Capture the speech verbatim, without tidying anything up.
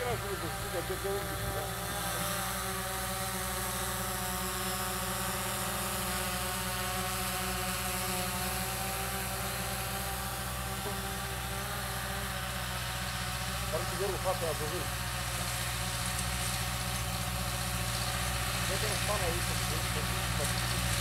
era tudo possível, até que eu não. Para que ver o fato, eu vou. Eu tenho fala aí,